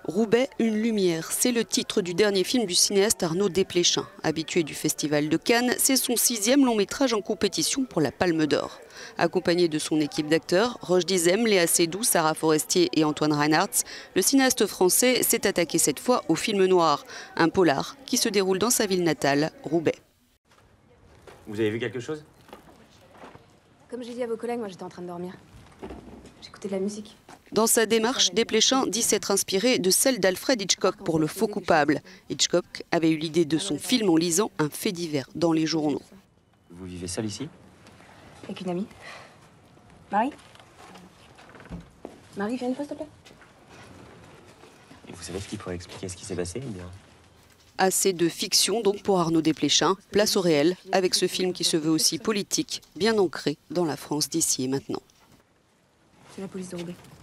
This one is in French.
Roubaix, une lumière, c'est le titre du dernier film du cinéaste Arnaud Desplechin. Habitué du Festival de Cannes, c'est son 6e long métrage en compétition pour la Palme d'Or. Accompagné de son équipe d'acteurs, Roche Dizem, Léa Seydoux, Sarah Forestier et Antoine Reinhardt, le cinéaste français s'est attaqué cette fois au film noir, un polar qui se déroule dans sa ville natale, Roubaix. Vous avez vu quelque chose? Comme j'ai dit à vos collègues, moi j'étais en train de dormir. J'écoutais de la musique. Dans sa démarche, Desplechin dit s'être inspiré de celle d'Alfred Hitchcock pour Le Faux coupable. Hitchcock avait eu l'idée de son film en lisant un fait divers dans les journaux. Vous vivez seul ici? Avec une amie. Marie? Marie, viens une fois, s'il te plaît. Et vous savez ce qui pourrait expliquer ce qui s'est passé ou bien? Assez de fiction donc pour Arnaud Desplechin, place au réel avec ce film qui se veut aussi politique, bien ancré dans la France d'ici et maintenant. C'est la police de Roubaix.